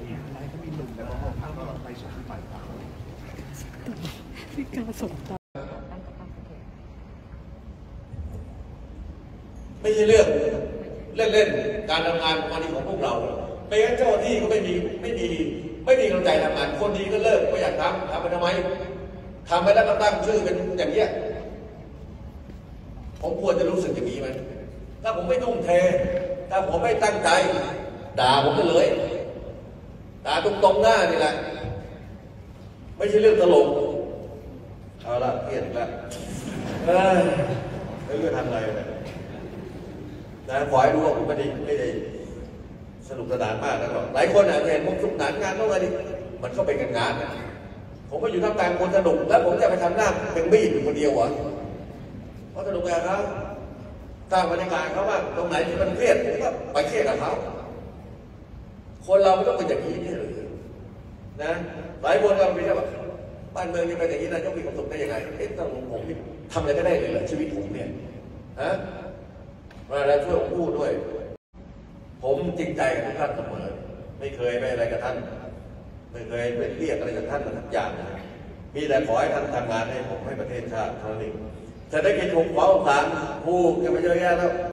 อะไรก็มีหนุ่มแต่บางคนข้างเราไปสุดที่ปลายทางพี่กาสบตาไม่ใช่เรื่องเล่นการทำงานวันนี้ของพวกเราไม่งั้นเจ้าหน้าที่ก็ไม่มีกำลังใจทำงานคนดีก็เลิกไม่อยากทำไปทำไมทำไปแล้วก็ตั้งชื่อเป็นอย่างเงี้ยผมควรจะรู้สึกอย่างนี้ไหมถ้าผมไม่ทุ่มเทถ้าผมไม่ตั้งใจด่าผมไปเลยด่าตรงหน้านี่แหละไม่ใช่เรื่องตลกเอาละเปลี่ยนละไม่รู้จะทำอะไรนะขอให้รู้ว่าผมไม่ได้สนุกสนานมากนะหรอกหลายคนอาจจะเห็นผมสนุกสนานงานต้องอะไรมันก็เป็นงานนะผมก็อยู่ท่ามกลางคนสนุกแล้วผมจะไปทำหน้าเป็นบี้อยู่คนเดียวเหรอเพราะสนุกกับเขาสร้างบรรยากาศเขาว่าตรงไหนที่มันเครียดผมก็ไปเครียดกับเขาคนเราไม่ต้องเป็นอย่างนี้นี่เลยนะหลายคนเราไปว่าบ้านเมืองยังเป็นอย่างนี้นะจะมีความสุขได้ยังไงต้องผมทำอะไรก็ได้เลยเหรอชีวิตผมเนี่ยฮะมาแล้วช่วยผมพูดด้วยผมจริงใจกับทุกท่านเสมอไม่เคยไปอะไรกับท่านไม่เคยไปเรียกอะไรกับท่านทุกอย่างมีแต่ขอให้ท่านทำงานให้ผมให้ประเทศชาติเท่านั้นเองเศรษฐกิจถูกฟ้องศาลผู้กันไปเยอะแยะแล้ว